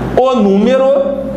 o número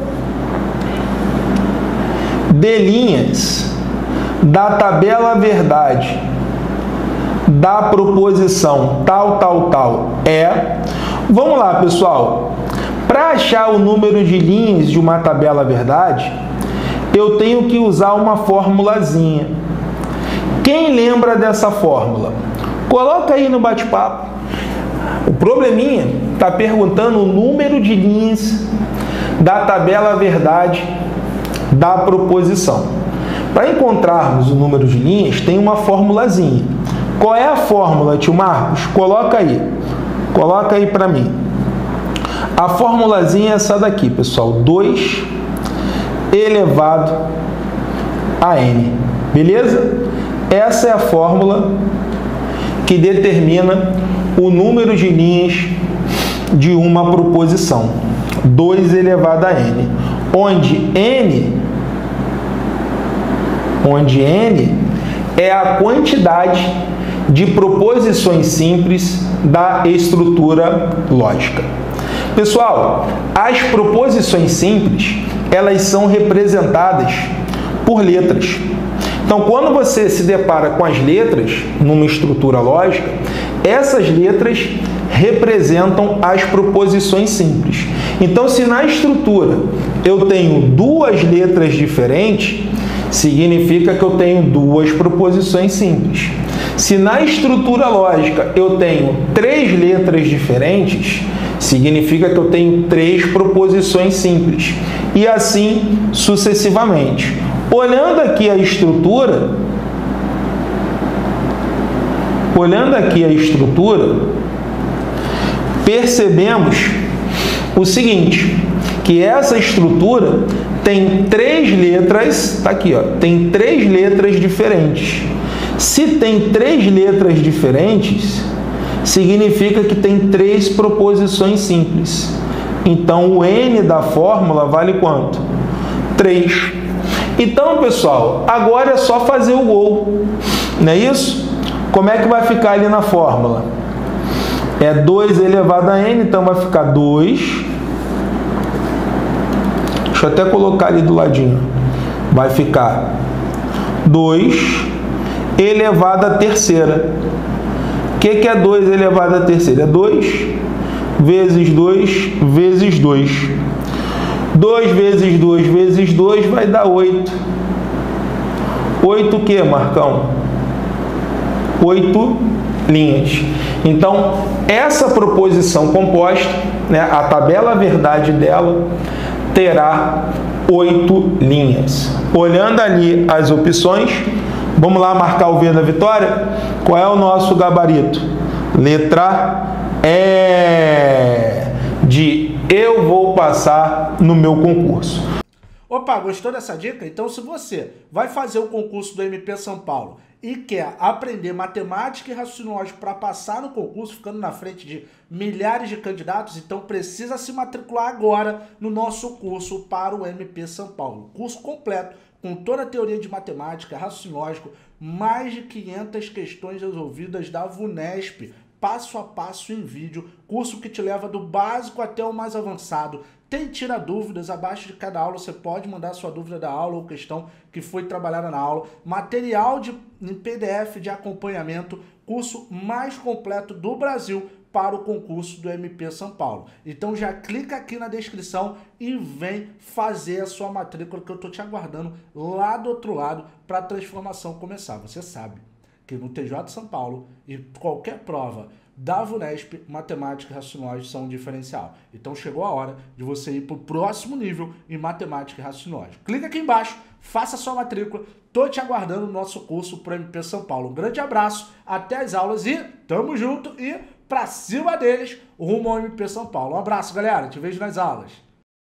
de linhas da tabela verdade da proposição tal, tal, tal é... Vamos lá, pessoal. Para achar o número de linhas de uma tabela verdade, eu tenho que usar uma formulazinha. Quem lembra dessa fórmula? Coloca aí no bate-papo. O probleminha está perguntando o número de linhas da tabela verdade da proposição. Para encontrarmos o número de linhas, tem uma formulazinha. Qual é a fórmula, tio Marcos? Coloca aí para mim. A formulazinha é essa daqui, pessoal. 2 elevado a n. Beleza? Essa é a fórmula que determina o número de linhas de uma proposição. 2 elevado a n. Onde n é a quantidade de proposições simples da estrutura lógica. Pessoal, as proposições simples, elas são representadas por letras. Então, quando você se depara com as letras numa estrutura lógica, essas letras representam as proposições simples. Então, se na estrutura eu tenho duas letras diferentes, significa que eu tenho duas proposições simples. Se na estrutura lógica eu tenho 3 letras diferentes, significa que eu tenho 3 proposições simples. E assim sucessivamente. Olhando aqui a estrutura, percebemos o seguinte, que essa estrutura tem 3 letras, tá aqui, ó, tem 3 letras diferentes. Se tem 3 letras diferentes, significa que tem 3 proposições simples. Então, o n da fórmula vale quanto? 3. Então, pessoal, agora é só fazer o gol, não é isso? Como é que vai ficar ali na fórmula? É 2 elevado a n, então vai ficar 2. Deixa eu até colocar ali do ladinho. Vai ficar 2 elevado à terceira. O que é 2 elevado à terceira? É 2 vezes 2 vezes 2. 2 vezes 2 vezes 2 vai dar 8. 8 o que, Marcão? 8 linhas. Então, essa proposição composta, né, a tabela verdade dela, terá 8 linhas. Olhando ali as opções, vamos lá marcar o V da vitória? Qual é o nosso gabarito? Letra E de eu vou passar no meu concurso. Opa, gostou dessa dica? Então, se você vai fazer o concurso do MP São Paulo e quer aprender matemática e raciocínio lógico para passar no concurso, ficando na frente de milhares de candidatos, então precisa se matricular agora no nosso curso para o MP São Paulo. Curso completo, com toda a teoria de matemática, raciocínio lógico, mais de 500 questões resolvidas da VUNESP, passo a passo em vídeo, curso que te leva do básico até o mais avançado. Tem tira dúvidas, abaixo de cada aula você pode mandar sua dúvida da aula ou questão que foi trabalhada na aula. Material em PDF de acompanhamento, curso mais completo do Brasil para o concurso do MP São Paulo. Então já clica aqui na descrição e vem fazer a sua matrícula que eu estou te aguardando lá do outro lado para a transformação começar. Você sabe que no TJ São Paulo e qualquer prova da VUNESP, matemática e raciocínio lógico são um diferencial. Então chegou a hora de você ir para o próximo nível em matemática e raciocínio lógico. Clica aqui embaixo, faça a sua matrícula, tô te aguardando no nosso curso para o MP São Paulo. Um grande abraço, até as aulas e tamo junto e pra cima deles, rumo ao MP São Paulo. Um abraço, galera, te vejo nas aulas.